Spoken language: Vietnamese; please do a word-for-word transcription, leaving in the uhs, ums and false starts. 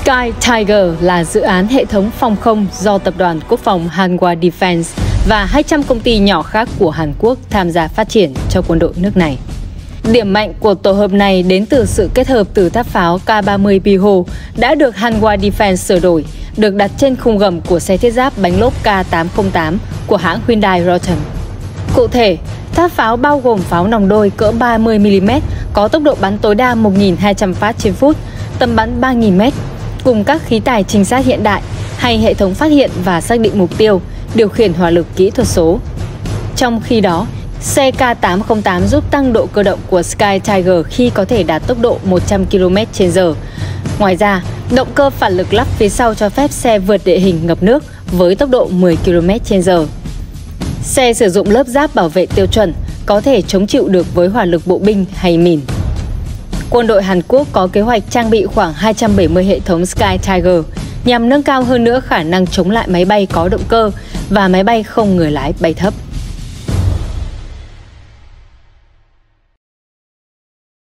Sky Tiger là dự án hệ thống phòng không do Tập đoàn Quốc phòng Hanwha Defense và hai trăm công ty nhỏ khác của Hàn Quốc tham gia phát triển cho quân đội nước này. Điểm mạnh của tổ hợp này đến từ sự kết hợp từ tháp pháo K ba mươi Piho đã được Hanwha Defense sửa đổi, được đặt trên khung gầm của xe thiết giáp bánh lốp K tám không tám của hãng Hyundai Rotem. Cụ thể, tháp pháo bao gồm pháo nòng đôi cỡ ba mươi mi li mét có tốc độ bắn tối đa một nghìn hai trăm phát trên phút, tầm bắn ba nghìn mét, cùng các khí tài trinh sát hiện đại hay hệ thống phát hiện và xác định mục tiêu, điều khiển hỏa lực kỹ thuật số. Trong khi đó, xe K tám không tám giúp tăng độ cơ động của Sky Tiger khi có thể đạt tốc độ một trăm ki lô mét trên giờ. Ngoài ra, động cơ phản lực lắp phía sau cho phép xe vượt địa hình ngập nước với tốc độ mười ki lô mét trên giờ. Xe sử dụng lớp giáp bảo vệ tiêu chuẩn, có thể chống chịu được với hỏa lực bộ binh hay mìn. Quân đội Hàn Quốc có kế hoạch trang bị khoảng hai trăm bảy mươi hệ thống Sky Tiger nhằm nâng cao hơn nữa khả năng chống lại máy bay có động cơ và máy bay không người lái bay thấp.